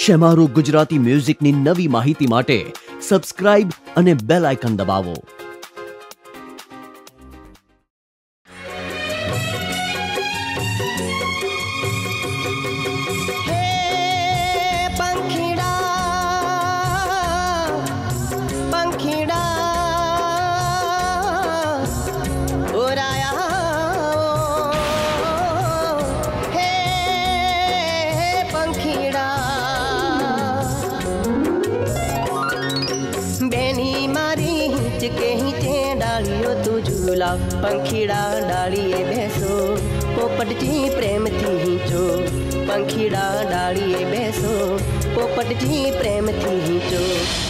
શેમારું ગુજરાતી મ્યુઝિકની નવી માહિતી માટે સબસ્ક્રાઇબ અને બેલ આઇકન દબાવો। पंखीड़ा डालिए बैसो पोपट जी प्रेम थी हिंचो। पंखीड़ा डालिए बैसो पोपट जी प्रेम थी हिंचो।